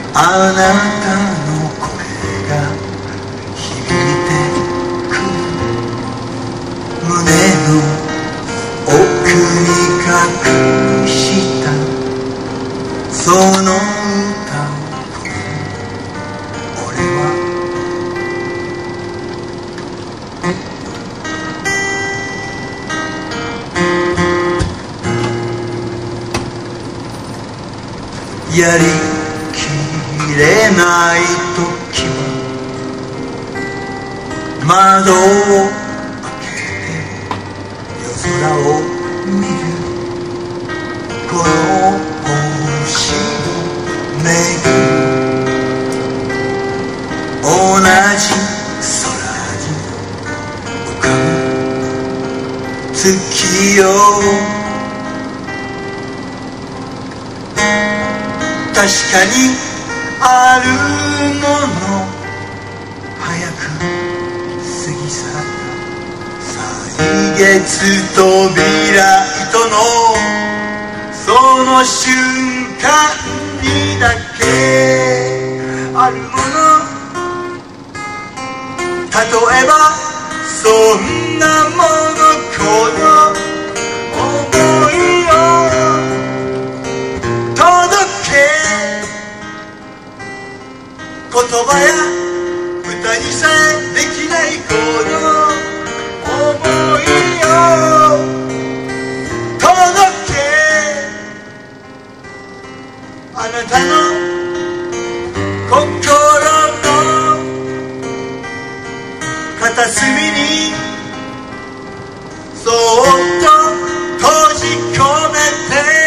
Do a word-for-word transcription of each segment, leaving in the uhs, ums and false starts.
あなたの声が響いてくる胸の奥に隠したその歌を俺はやりきれない時は窓を開けて夜空を見るこの星をめぐる同じ空に浮かぶ月よ確かにあるもの早く過ぎ去った歳月扉糸のその瞬間にだけあるもの例えばそんなものこの想いを言葉や歌にさえできないこの想いを届けあなたの心の片隅にそっと閉じ込めて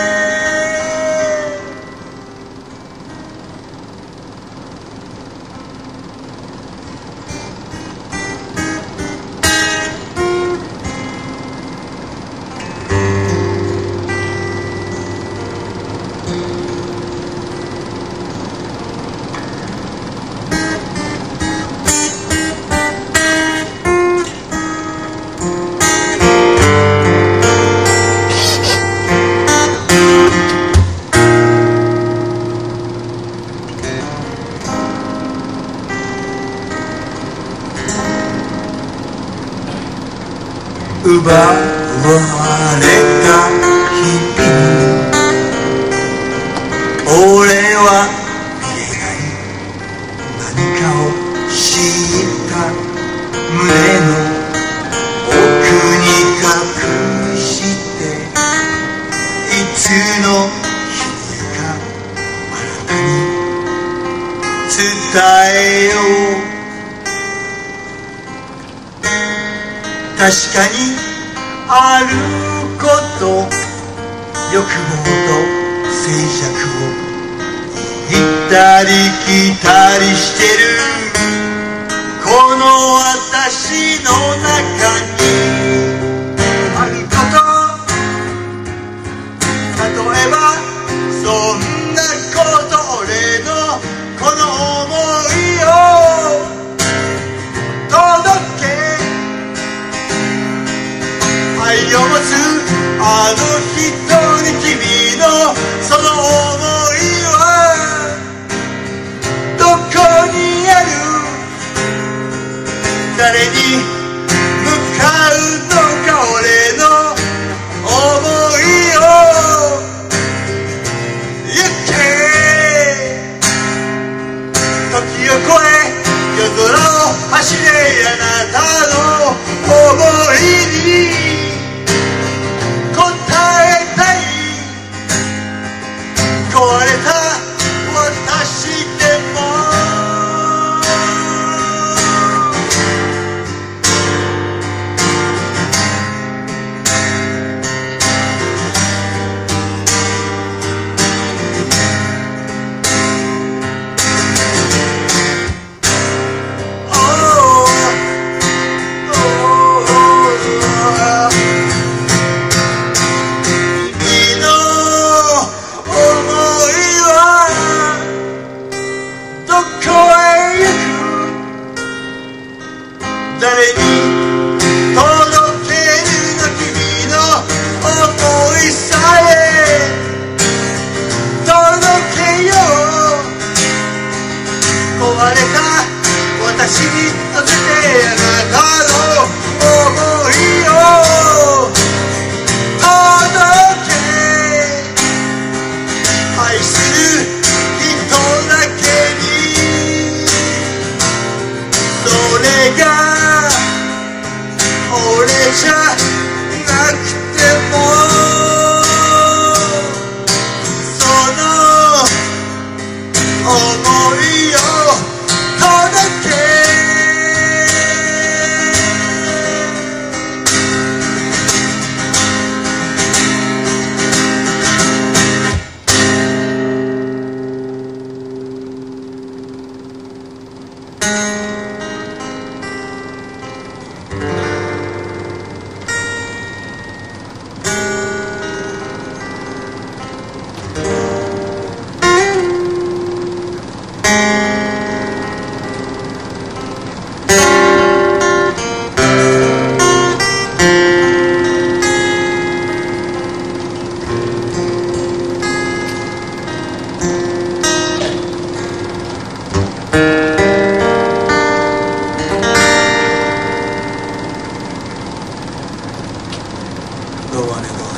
奪われた日々俺は見えない何かを知った胸の奥に隠していつの日かあなたに伝えよう確かにあること欲望と静寂を行ったり来たりしてるこの私の中にあること例えばそんなこと俺のこの想いを届け愛を持つあの人に君のその想いはどこにある誰に向か走りさせてあなたの想いを届け愛する人だけにそれが俺じゃなくても想いを届けどうもありがとう。